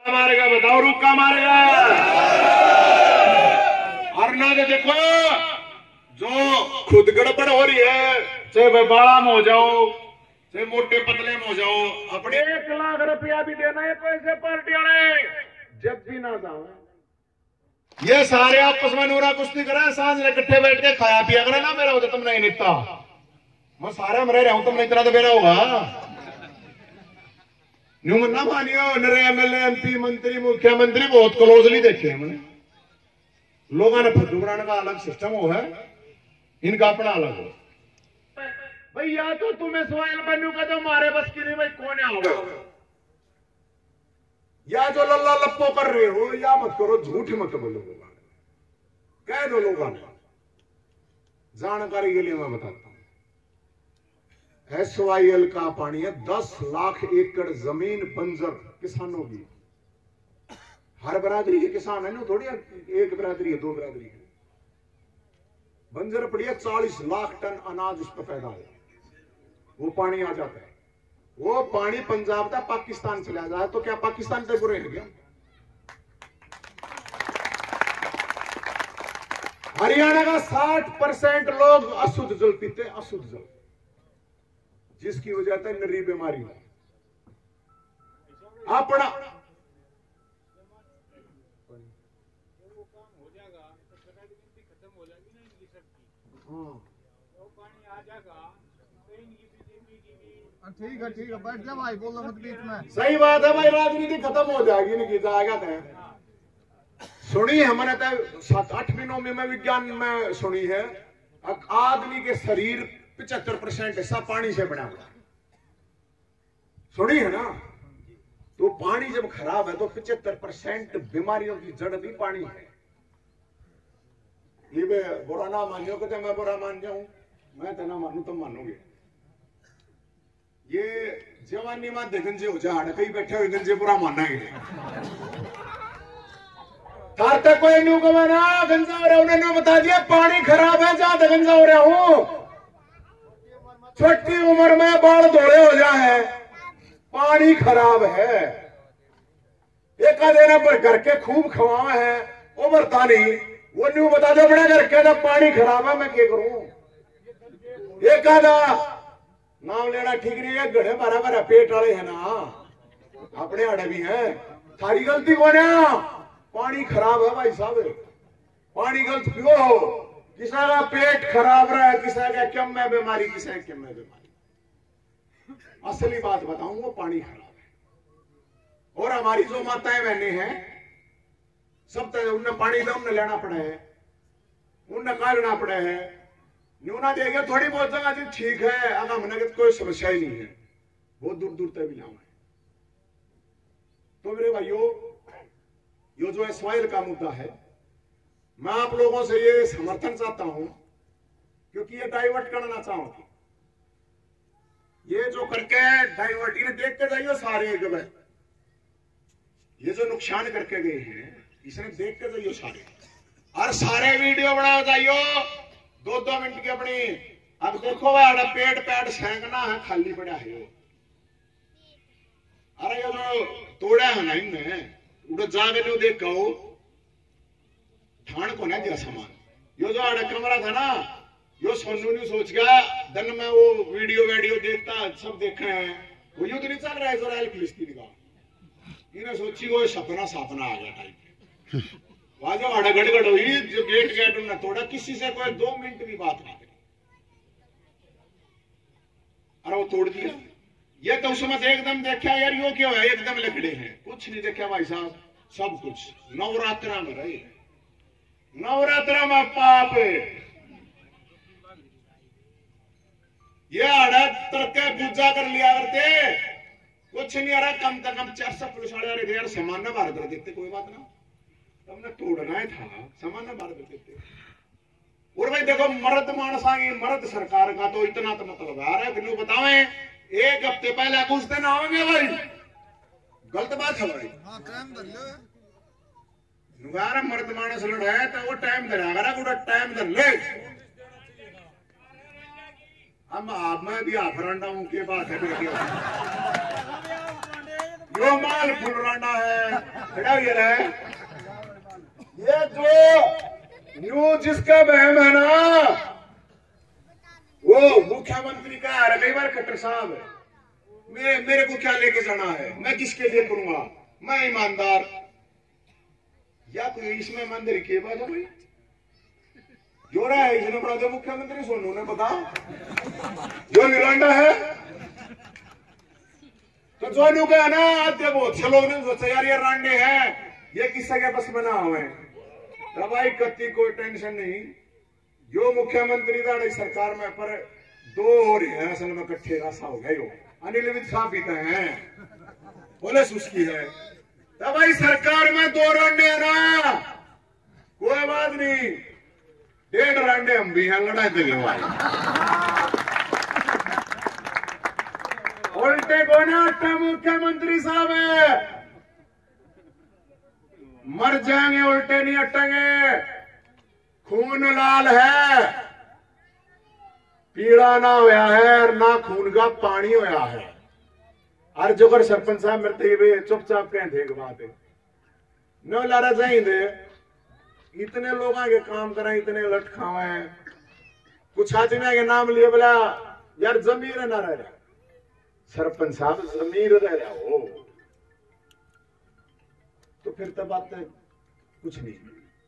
मारेगा बताओ, रुका मारेगा। और ना तो देखो जो खुद गड़बड़ हो रही है, चाहे भाई बाड़ा में हो जाओ, चाहे मोटे पतले में हो जाओ, अपने 1 लाख रुपया भी देना है पैसे पार्टी वाले जब भी ना जाओ। ये सारे आपस में नूरा कुश्ती करें, सांझ ने इकट्ठे बैठ के खाया पिया करें ना। मेरा होता तुम नहीं निकता, मैं सारे में रह रहा हूं, तुम नहीं, इतना तो मेरा होगा। न्यू ना मानियो, नरे एमएलए एमपी मंत्री मुख्यमंत्री बहुत क्लोजली देखे हमने। लोगों ने फद्दू बनाने का अलग सिस्टम हो है, इनका अपना अलग हो। भाई या तो तुम्हें सोयल बनू का तो मारे बस की नहीं, भाई कौन आओगे, या जो लल्ला लप्पो कर रहे हो या मत करो, झूठ मत बोलो। कह दो लोगों ने, जानकारी के लिए मैं बताता हूं। SYL का पानी है 10 लाख एकड़ जमीन बंजर किसानों की। हर बरादरी के किसान है ना, थोड़ी एक बरादरी है, 2 बरादरी है। बंजर पड़ी है, 40 लाख टन अनाज उस पर पैदा है। वो पानी आ जाता है, वो पानी पंजाब का पाकिस्तान चला जाए तो क्या पाकिस्तान से बुरे हैं क्या? हरियाणा का 60% लोग अशुद्ध जल पीते, अशुद्ध जल, जिसकी वजह से नरी बीमारी है। अपना ठीक है बैठ जा भाई, बोलो मत बीच में। सही बात है भाई, राजनीति खत्म हो जाएगी, नहीं जाएगा तो सुनी हमने तो 7-8 दिनों में विज्ञान में सुनी है, आदमी के शरीर 75% हिस्सा पानी से बना हुआ, सुनी है ना। तो पानी जब खराब है तो 75% बीमारियों की जड़ भी पानी है। ये बुरा ना मानियो, कहते मैं बुरा मान जाऊं, मैं तो ना मानू तुम मानोगे। ये जवानी में गंजे हो जाए, कहीं बैठे हुए गंजे बुरा मानना ही तार तक कोई न्यू कमाना गंजा हो रहा, उन्होंने बता दिया पानी खराब है, जहां तक गंजा हो रहा हूं। छोटी उम्र में बाल धोले हो जाए, पानी खराब है। एक आधे पर घर के खूब खवा है, वो मरता नहीं, वो न्यू बता दो बड़ा घर के पानी खराब है, मैं क्या करूं। एक आधा नाम लेना ठीक नहीं है, गढ़े भरा भरा पेट वाले है ना, अपने आड़े भी है। थारी गलती कौन है? पानी खराब है भाई साहब, पानी गलत पियो। किसी का पेट खराब रहा है, किसी का कम में बीमारी, किसी का कम में बीमारी। असली बात बताऊं, वो पानी खराब है। और हमारी जो माताएं बहनें हैं सब तो उन्हें पानी तो उन्हें लेना पड़ा है, उन्हें काटना पड़ा है। न्यूना देगा थोड़ी बहुत जगह जी ठीक है, अगर हमने कोई समस्या ही नहीं है, बहुत दूर दूर तक भी लाऊं है। तो मेरे भाइयों, ये जो SYL का मुद्दा है, मैं आप लोगों से ये समर्थन चाहता हूं, क्योंकि ये डाइवर्ट करना चाहूंगा। ये जो करके डाइवर्ट, इन्हें देख के जाइयो सारे जगह, ये जो नुकसान करके गए हैं, इसे देख के जाइयो सारे, और सारे वीडियो बना जाइयो 2-2 मिनट की अपनी। अब देखो भाई पेट पैट सेंकना है, खाली पड़ा है। अरे ये जो तोड़ा है ना इनने, उड़ो जागे न्यू देखा हो, ठाण को नहीं दिया सामान। यो जो आड़ा कमरा था ना, यो सोनू न्यू सोच गया दिन में वो वीडियो देखता, सब देखे हैं, वो युद्ध नहीं चल रहा है इजराइल फिलिस्तीन का। इन्हें सोची वो सपना आ गया टाइप। वहां जो आड़ा गड़गड़ हुई, जो गेट उन्होंने तोड़ा, किसी से कोई 2 मिनट भी बात नहीं करी, अरे वो तोड़ दिया। ये तो उसमें एकदम देखा यार यो क्यों है, एकदम लकड़े हैं, कुछ नहीं देखा भाई साहब, सब कुछ नवरात्रा में रहे, नवरात्रा में पाप ये आड़ा तरके पूजा कर लिया करते, कुछ नहीं आ रहा। कम से कम 400 पुलिस वाले आ रहे थे यार, सामान्य भारत कर देते, कोई बात ना, हमने तोड़ना ही था, सामान्य भारत कर देते। और भाई देखो मर्द मानसांगी, मर्द सरकार का तो इतना तो मतलब आ रहा है, बतावे 1 हफ्ते पहले कुछ दिन आओगे भाई, गलत बात है भाई। नुगारा मर्द मानस लड़ा है तो वो टाइम धरा, पूरा टाइम धर ले। हम आप मैं भी आफरांडा हूं, के बात है यो माल फुलरांडा है, खड़ा हो गया है। ये जो न्यूज जिसका बहम है ना, वो मुख्यमंत्री का है। कई बार खट्टर साहब मेरे को क्या लेके जाना है, मैं किसके लिए करूंगा, मैं ईमानदार, या कोई इसमें ईमानदारी के बात है भाई? जो रहा है इसने बना दो मुख्यमंत्री, सोनू ने बता जो निरांडा है। तो सोनू का है ना, आज बहुत अच्छे लोग ने सोचा यार ये रांडे हैं, ये किस्सा के बस बना हुए हैं। तो भाई कत्ती कोई टेंशन नहीं, जो मुख्यमंत्री था सरकार में, पर दो हो रहे हैं असल में इकट्ठे रास्ता हो गए। अनिल विद साहब पीते हैं, पुलिस उसकी है। तो भाई सरकार में 2 रांडे है ना, कोई बात नहीं, 1.5 रांडे हम भी हैं, लड़ाई देंगे भाई। उल्टे को ना अट्टा मुख्यमंत्री साहब है, मर जाएंगे, उल्टे नहीं अटेंगे। खून लाल है, पीड़ा ना होया है, और ना खून का पानी होया है। और जो कर सरपंच साहब मरते हुए चुपचाप कहें थे बात है न लारा चाहिए। इतने लोग आगे काम करें, इतने लट खावे, कुछ आदमी आगे नाम लिए बोला यार जमीर ना रह रहा, सरपंच साहब जमीर रह रहा हो, तो फिर तो बात कुछ नहीं,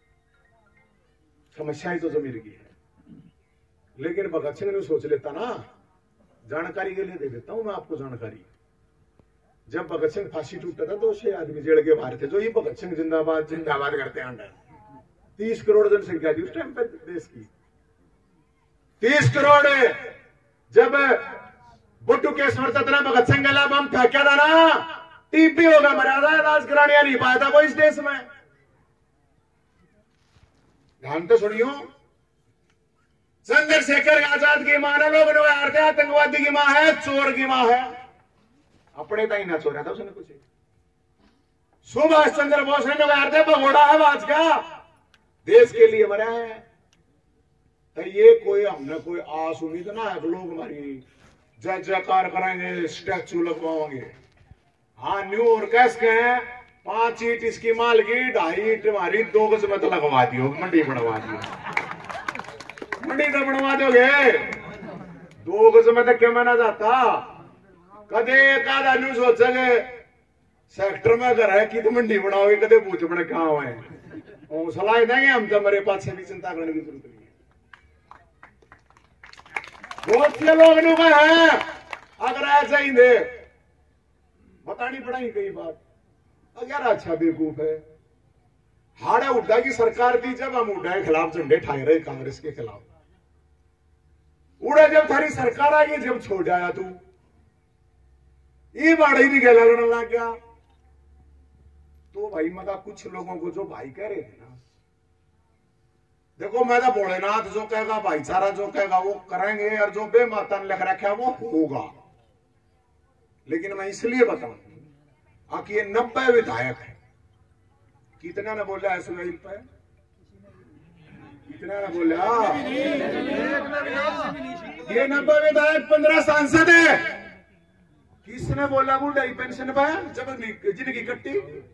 समस्या ही तो जमीर की है। लेकिन भगत सिंह ने सोच लेता ना, जानकारी के लिए दे देता हूं मैं आपको जानकारी। जब भगत सिंह फांसी टूटा था तो 6 आदमी जेल के बाहर थे, जो ये भगत सिंह जिंदाबाद जिंदाबाद करते हैं। 30 करोड़ जनसंख्या थी उस टाइम पे देश की, 30 करोड़। जब बुट्टू केसवर ततना भगत सिंह गला बम फेंका था ना, टीपी होगा मर्यादा राज कराने नहीं पाया था कोई इस देश में। ध्यान तो सुनियो, चंद्रशेखर आजाद की मां ने लोग आतंकवादी की मां है, चोर की मां है, अपने तक ना चोरा था उसने कुछ। सुभाष चंद्र बोस ने नवारते भगोड़ा है आज का, देश के लिए मरा है। तो ये कोई हमने कोई आस उम्मीद ना है, लोग हमारी जय जयकार करेंगे, स्टैचू लगवाओगे। हाँ न्यू ऑर्केस्ट्रा के हैं, 5 ईट इसकी माल की, 2.5 ईट हमारी, 2 गज में तो लगवा दियो, मंडी बनवा दियो, मंडी तो बनवा दोगे, 2 गज में तो क्या माना जाता। कदे एक न्यू सोचेंगे सेक्टर में घर है कि तो मंडी बनाओगे, कदे पूछ बड़े कहाँ है, हौसला देंगे हम तो, मेरे पास से भी चिंता करने की जरूरत नहीं है। बहुत से लोग है अगर ऐसा ही दे बतानी पड़ेगी कई बात। अगर अच्छा बेवकूफ है, हाड़ा उड्डा की सरकार थी जब हम उड्डा के खिलाफ झंडे ठाए रहे, कांग्रेस के खिलाफ। उड़ा जब थारी सरकार आ गई, जब छोड़ जाया तू, ये बाड़ा ही नहीं गया लड़ने लग गया। तो भाई मगा कुछ लोगों को जो भाई कह रहे थे ना, देखो मैं तो भोलेनाथ जो कहेगा, भाईचारा जो कहेगा वो करेंगे, और जो बेमाता ने लिख रखा वो होगा। लेकिन मैं इसलिए बताऊं कि ये 90 विधायक है, कितना ने बोला है सुनील पे, कितना ने बोला, ये 90 विधायक 15 सांसद है। किसने बोला बुढ़ाई पेंशन पे जब जिनकी कट्टी,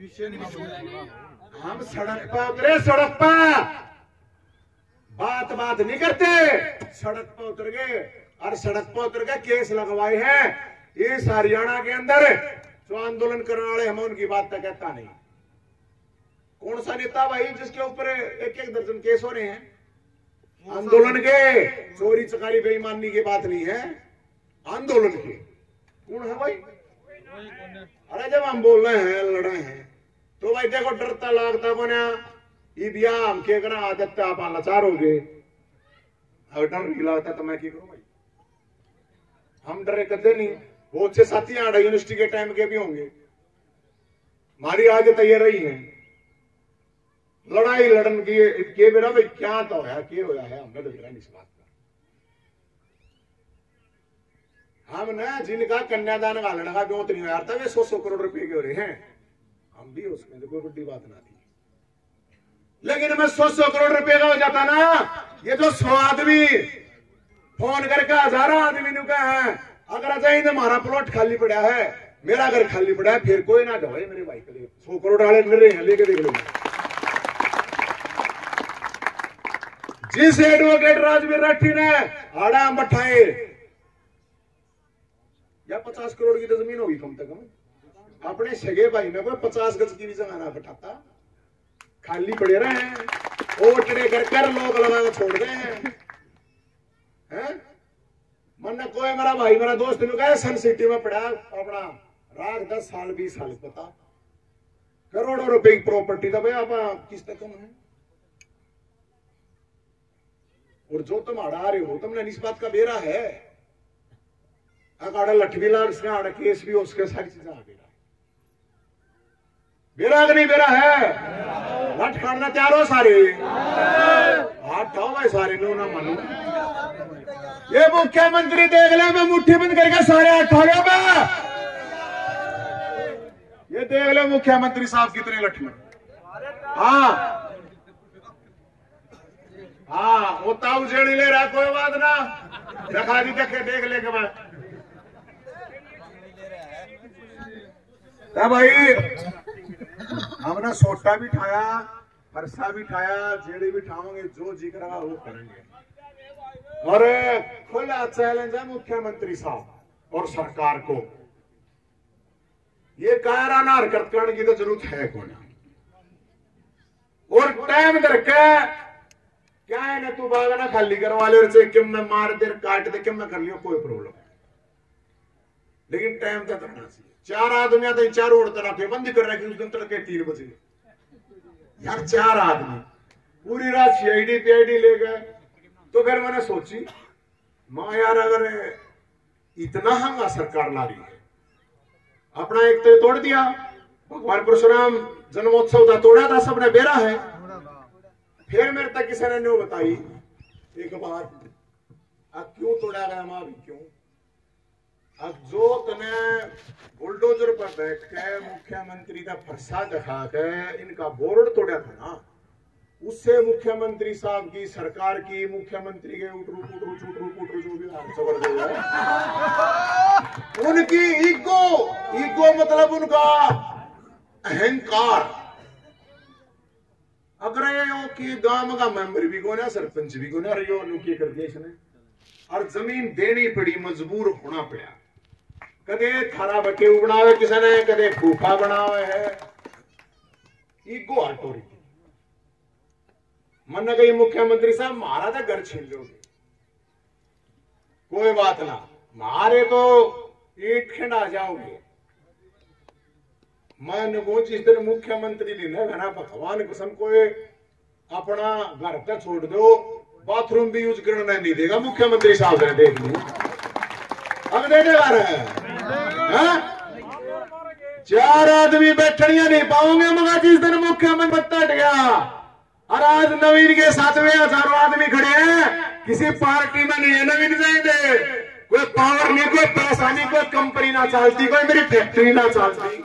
हम सड़क पर उतरे, सड़क पर बात नहीं करते, सड़क पर उतर गए, और सड़क पर उतर के केस लगवाए हैं। इस हरियाणा के अंदर जो आंदोलन करने वाले, हम उनकी बात तक कहता नहीं। कौन सा नेता भाई जिसके ऊपर 1-1 दर्जन केस हो रहे हैं आंदोलन के? चोरी चकारी बेईमानी की बात नहीं है, आंदोलन के। कौन है भाई? अरे जब हम बोल रहे हैं, लड़ रहे हैं, तो भाई देखो डरता लागता बना हम क्या करा, आदत आप लाचार हो गए। अगर डर नहीं लगता तो मैं क्या करूं भाई, हम डरे कदे नहीं। वो 6 साथी आड़ा यूनिवर्सिटी के टाइम के भी होंगे, हमारी आदत ये रही है लड़ाई लड़न की। के मेरा भाई क्या तो है, क्या होया है, हमने तो गिरा नहीं इस बात का। हम ना जिनका कन्यादान का लड़का ब्योत नहीं होया था, वे 100 करोड़ रुपए के हो रहे हैं, हम भी उसमें तो कोई बड़ी बात ना थी। लेकिन मैं 100 करोड़ रुपए का हो जाता ना, ये जो 100 आदमी फोन करके 1000 आदमी ने कहा है अगर चाहिए तो हमारा प्लॉट खाली पड़ा है, मेरा घर खाली पड़ा है, फिर कोई ना दवाई मेरे भाई के लिए 100 करोड़ वाले मेरे हैं, लेके देख लो। जिस एडवोकेट राजवीर राठी ने आड़ा बैठाए या 50 करोड़ की तो जमीन होगी कम से कम, अपने सगे भाई ने कोई 50 गज की भी जगह ना बैठाता, खाली पड़े रहे हैं, ओटड़े कर लोग लगा छोड़ रहे हैं। मन कोई मेरा भाई मेरा दोस्त ने कहा सन सिटी में पड़ा अपना राग 10 साल 20 साल पता, करोड़ों रुपए की प्रॉपर्टी था भाई आप किस तक कम है, और जो तुम अड़ा रहे हो तुमने इस बात का बेरा है, अगर लठ भी लाग इसने आड़ा केस भी उसके सारी चीजें आ गई, बेरा नहीं बेरा है, लठ काटना तैयार हो सारे, हाथ उठाओ भाई सारे नो ना मानो। ये मुख्यमंत्री देख ले, मैं मुट्ठी बंद करके सारे हाथ उठा लो मैं, ये देख ले मुख्यमंत्री साहब कितने लठ में। हाँ हाँ वो ताऊ जेड़ी ले रहा कोई बात ना, रखा दी देखे देख ले के बाद भाई हमने सोटा भी ठाया, फरसा भी ठाया, जेड़ी भी ठाओगे, जो जी करेगा वो करेंगे। और खुला चैलेंज है मुख्यमंत्री साहब और सरकार को, ये कायराना हरकत करने की तो जरूरत है कौन, और टाइम दर के क्या है ना, तू बागना खाली करवा ले, क्यों मैं मार दे काट दे, क्यों मैं कर लियो कोई प्रॉब्लम, लेकिन टाइम तक करना चाहिए। 4 आदमी तो 4 रोड तरह बंद कर रखी उस दिन तड़के 3 बजे यार, 4 आदमी पूरी रात सीआईडी पीआईडी ले गए। तो फिर मैंने सोची मां यार अगर इतना हंगा सरकार ला रही है, अपना एक तो तोड़ दिया, भगवान परशुराम जन्मोत्सव का तोड़ा था सबने बेरा है, फिर मेरे तक किसी ने न्यू बताई एक बात, अब क्यों तोड़ा गया मां भी क्यों, अब जो तने बुलडोजर पर बैठ के मुख्यमंत्री का फरसा दिखा के इनका बोर्ड तोड़ा था ना, उससे मुख्यमंत्री साहब की सरकार की मुख्यमंत्री के उटरू जो भी उनकी ईगो मतलब उनका अहंकार, अगर की गांव का मेंबर भी कौन है, सरपंच भी कौन है, यो नुकी कर दिया इसने, और जमीन देनी पड़ी, मजबूर होना पड़ा, कदे थारा बटे बनावे किसी ने, कदे फूफा बनावे है, ईगो हटो रही। मन गई मुख्यमंत्री साहब मारा था घर छीन लोगे, कोई बात ना, मारे तो ईट खिंडा जाओगे, मन वो जिस दिन मुख्यमंत्री ने घना भगवान कसम को अपना घर तक छोड़ दो, बाथरूम भी यूज करना नहीं देगा मुख्यमंत्री साहब ने, देख लो अब देने आ रहे हैं। 4 आदमी बैठनिया नहीं पाओगे, मगर जिस दिन मुख्यमंत्री हट गया, और आज नवीन के 7वें हजारों आदमी खड़े हैं, किसी पार्टी में नहीं है नवीन जाएंगे, कोई पावर नहीं, कोई पैसा नहीं, कोई कंपनी ना चलती, कोई मेरी फैक्ट्री ना चलती,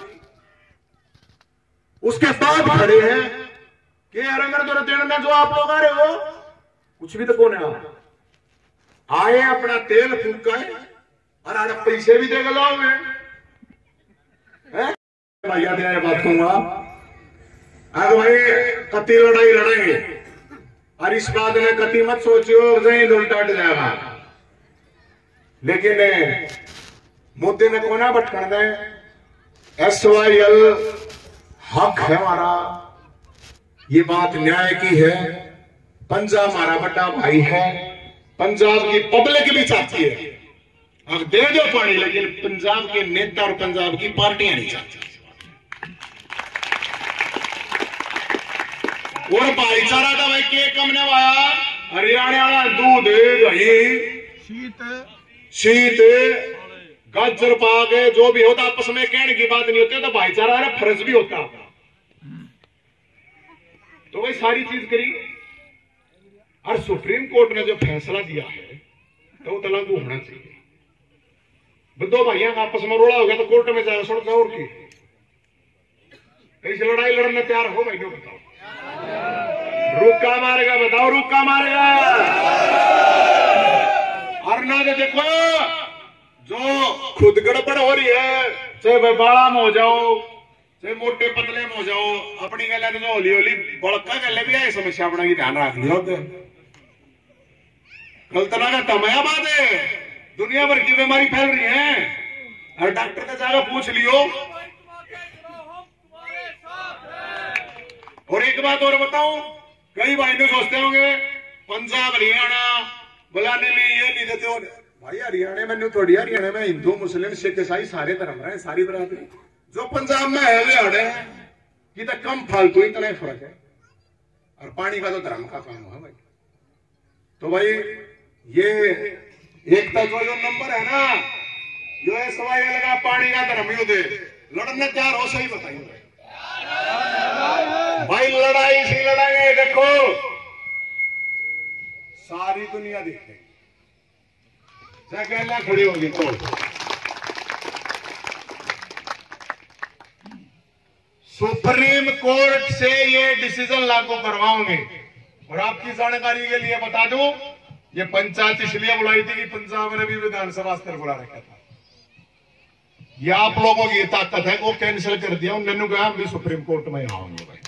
उसके बाद खड़े हैं कि अरंगर तो देना जो आप लोग आ रहे हो कुछ भी तो कौन है, आए अपना तेल फूका है और आने पैसे भी देगा लाओगे, भैया तेरे बात कहूंगा, अगर भाई कति लड़ाई लड़ेंगे और इस बात में कति मत सोचियो जहीं उल्टा जाएगा, लेकिन मुद्दे में कोना भटकन दे, SYL हक है हमारा, ये बात न्याय की है, पंजाब हमारा बड़ा भाई है, पंजाब की पब्लिक भी चाहती है, अब दे दो पानी, लेकिन पंजाब के नेता और पंजाब की पार्टियां नहीं चाहती, और भाईचारा का भाई के कम ने आया, हरियाणा वाला दूध दही शीत गाजर पाक जो भी होता आपस में कहने की बात नहीं होती, तो भाईचारा है फर्ज भी होता, तो वही सारी चीज करी, और सुप्रीम कोर्ट ने जो फैसला दिया है तो वो लागू होना चाहिए। दो भाइयों का आपस में रोड़ा हो गया तो कोर्ट में जाए, सड़क और की कैसे लड़ाई लड़ने तैयार हो भाई, बताओ रुका मारेगा, बताओ रुका मारेगा, और ना देखो जो खुद गड़बड़ हो रही है चाहे भाई बाड़ा में हो जाओ, चाहे मोटे पतले में हो जाओ, अपनी गल तो होली होली बड़का गल भी है समस्या अपना की ध्यान रख लियो। गलतना का तमया बात है, दुनिया भर की बीमारी फैल रही है, और डॉक्टर का जाकर पूछ लियो। और एक बात और बताऊं, कई भाई ने सोचते होंगे पंजाब हरियाणा बुलाने लिए ये नहीं देते हो भाई। हरियाणा में थोड़ी, हरियाणा में हिंदू मुस्लिम सिख ईसाई सारे धर्म रहे, सारी बराबरी। जो पंजाब में है वे हड़े हैं कि तो कम फालतू, इतना ही फर्क है। और पानी का तो धर्म का काम है भाई। तो भाई ये एक तो जो नंबर है ना, जो है सवाई लगा पानी का धर्म युद्ध लड़ने तैयार हो, सही बताइए भाई। लड़ाई सी लड़ाई देखो सारी दुनिया देखेगी, जगह खड़ी होगी। तो सुप्रीम कोर्ट से ये डिसीजन लागू करवाओगे। और आपकी जानकारी के लिए बता दूं, ये पंचायत इसलिए बुलाई थी कि पंजाब ने भी विधानसभा स्तर बुला रखा था। ये आप लोगों की ताकत है, वो कैंसिल कर दिया। उन्होंने कहा हम भी सुप्रीम कोर्ट में आऊंगे भाई।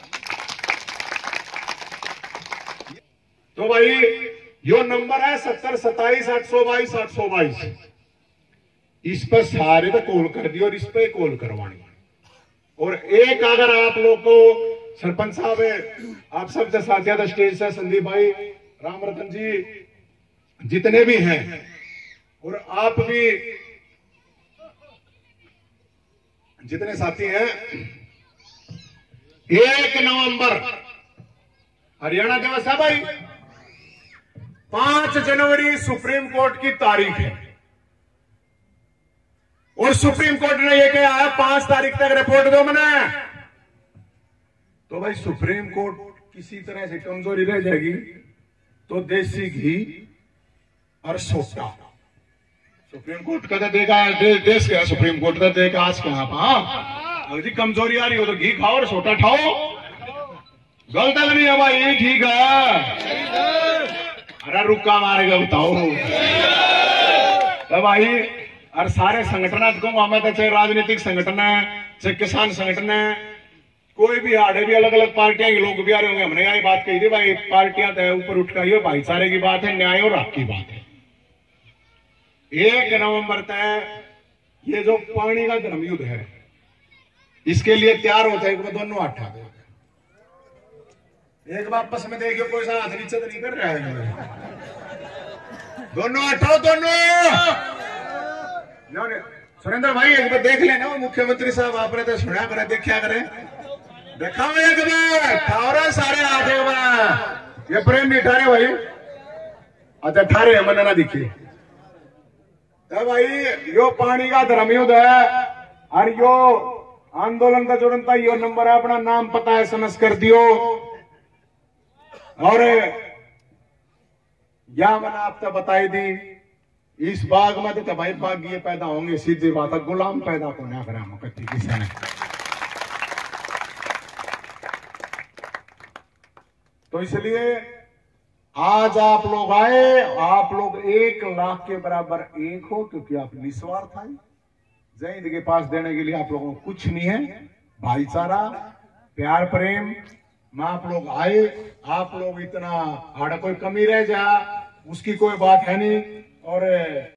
तो भाई यो नंबर है 70 27 822 822। इस पर सारे पे कॉल कर दियो और इस पे कॉल करवानी। और एक अगर आप लोग को सरपंच साहब है, आप सबसे साथिया था स्टेज से संदीप भाई, राम रतन जी, जितने भी हैं, और आप भी जितने साथी हैं, 1 नवंबर हरियाणा दिवस है भाई। 5 जनवरी सुप्रीम कोर्ट की तारीख है, और सुप्रीम कोर्ट ने यह कहा है 5 तारीख तक रिपोर्ट दो मना। तो भाई सुप्रीम कोर्ट किसी तरह से कमजोरी रह जाएगी तो देसी घी और सोटा सुप्रीम कोर्ट का देगा, देश का सुप्रीम कोर्ट का देगा। आज कहां पर अगर कमजोरी आ रही हो तो घी खाओ और सोटा खाओ। गलत नहीं है भाई, ठीक है। अरे रुका मारेगा बताओ तो भाई। और सारे संगठन कहूंगा मैं, तो चाहे राजनीतिक संगठन है, चाहे किसान संगठन है, कोई भी आड़े भी अलग अलग पार्टियां के लोग भी आ रहे होंगे। हमने यही बात कही थी भाई, पार्टियां तो ऊपर उठ कर भाईचारे की बात है, न्याय और हक की बात है। 1 नवंबर तक ये जो पानी का धर्म युद्ध है, इसके लिए तैयार होता है कि दोनों हाथ उठा दो। एक वापस में देखियो कोई सा हाथ नीचे तो नहीं कर रहा है। दोनों हटाओ, दोनों। सुरेंद्र भाई एक बार देख लेना, मुख्यमंत्री साहब आपने तो सुना करे, देखा करे, देखा एक बार ठावरा सारे हाथ एक बार। ये प्रेम नहीं ठारे भाई, अच्छा ठारे मन ना दिखिए भाई। यो पानी का धर्म युद्ध है, और यो आंदोलन का जुड़नता यो नंबर है, अपना नाम पता है समझ कर दियो। और या मैंने आपको बताई दी, इस बाग में तो भाई बाग ये पैदा होंगे, सीधी बात है, गुलाम पैदा को ना करा कति किसी ने। तो इसलिए आज आप लोग आए, आप लोग 1 लाख के बराबर एक हो, क्योंकि आप निस्वार्थ आए। जय हिंद के पास देने के लिए आप लोगों को कुछ नहीं है, भाईचारा, प्यार, प्रेम में आप लोग आए। आप लोग इतना हाड़ा कोई कमी रह जा उसकी कोई बात है नहीं। और